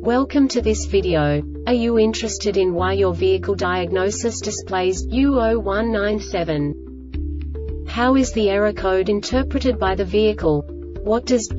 Welcome to this video. Are you interested in why your vehicle diagnosis displays U0197? How is the error code interpreted by the vehicle? What does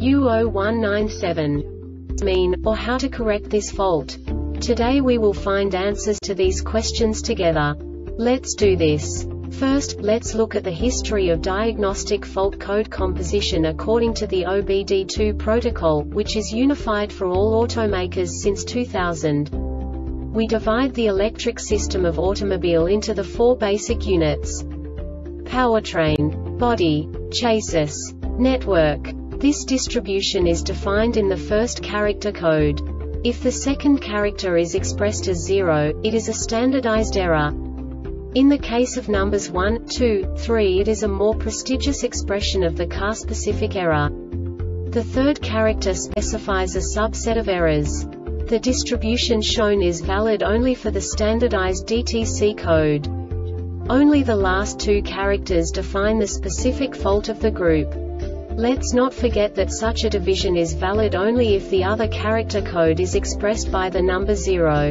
U0197 mean, or how to correct this fault? Today we will find answers to these questions together. Let's do this. First, let's look at the history of diagnostic fault code composition according to the OBD2 protocol, which is unified for all automakers since 2000. We divide the electric system of automobile into the four basic units: powertrain, body, chassis, network. This distribution is defined in the first character code. If the second character is expressed as 0, it is a standardized error. In the case of numbers 1, 2, 3, it is a more prestigious expression of the car-specific error. The third character specifies a subset of errors. The distribution shown is valid only for the standardized DTC code. Only the last two characters define the specific fault of the group. Let's not forget that such a division is valid only if the other character code is expressed by the number 0.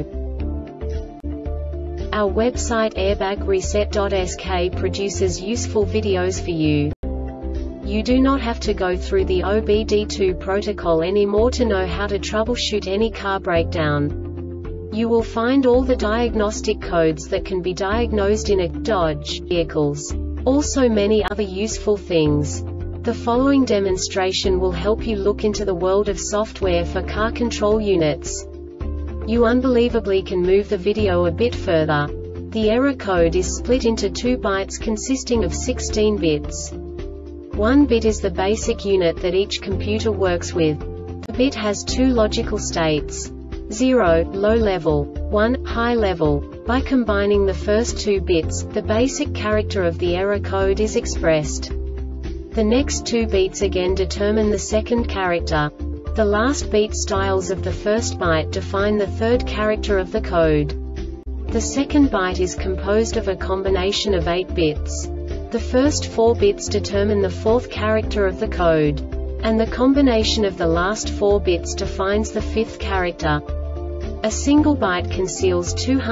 Our website airbagreset.sk produces useful videos for you. You do not have to go through the OBD2 protocol anymore to know how to troubleshoot any car breakdown. You will find all the diagnostic codes that can be diagnosed in a Dodge vehicles. Also many other useful things. The following demonstration will help you look into the world of software for car control units. You unbelievably can move the video a bit further. The error code is split into 2 bytes consisting of 16 bits. 1 bit is the basic unit that each computer works with. The bit has 2 logical states: 0, low level, 1, high level. By combining the first 2 bits, the basic character of the error code is expressed. The next 2 beats again determine the second character. The last beat styles of the first byte define the third character of the code. The second byte is composed of a combination of 8 bits. The first 4 bits determine the fourth character of the code. And the combination of the last 4 bits defines the fifth character. A single byte conceals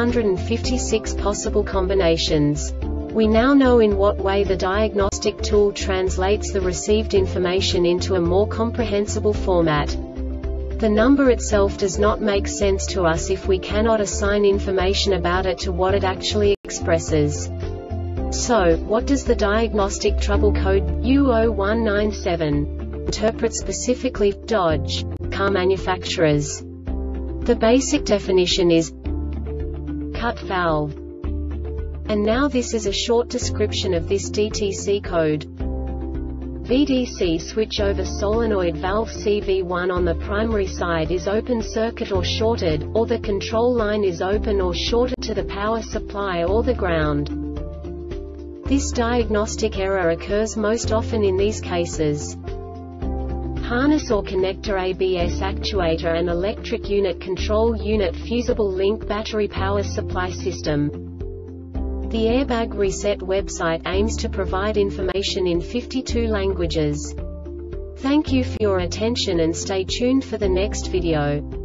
256 possible combinations. We now know in what way the diagnostic tool translates the received information into a more comprehensible format. The number itself does not make sense to us if we cannot assign information about it to what it actually expresses. So, what does the diagnostic trouble code U0197 interpret specifically for Dodge car manufacturers? The basic definition is cut valve. And now this is a short description of this DTC code. VDC switchover solenoid valve CV1 on the primary side is open circuit or shorted, or the control line is open or shorted to the power supply or the ground. This diagnostic error occurs most often in these cases: harness or connector ABS actuator and electric unit control unit fusible link battery power supply system. The Airbag Reset website aims to provide information in 52 languages. Thank you for your attention and stay tuned for the next video.